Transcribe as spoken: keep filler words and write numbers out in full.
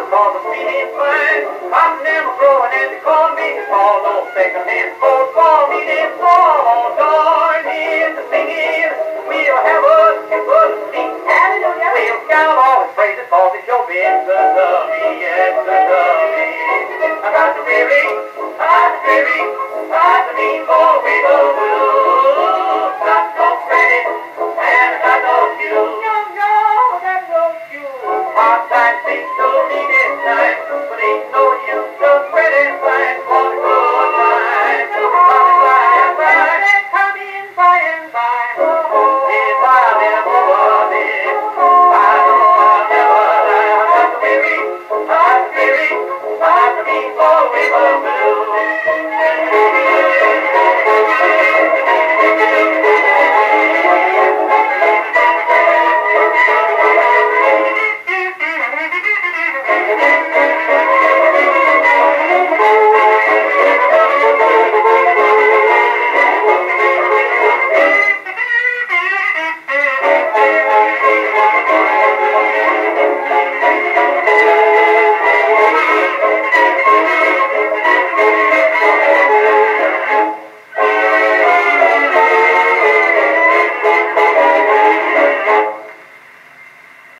cause the feeling's fine. I'm never growing and they call me all those second hand folks for me this fall. Join in the singing. We'll have us a good sing. Hallelujah. We'll shout all the praises cause it's your been good to me, yes, good to me. I got the weary, I got the weary, I got the mean for Weevil blues. Got no credit and I got no shoes. No, no, got no shoes. Hard times seem to me this time, but ain't no use to spread and find for the good times. Coming by and by, coming by and by. If I never was it, I know I'll never die. I got the weary, I got the weary, I got the mean for Weevil blues.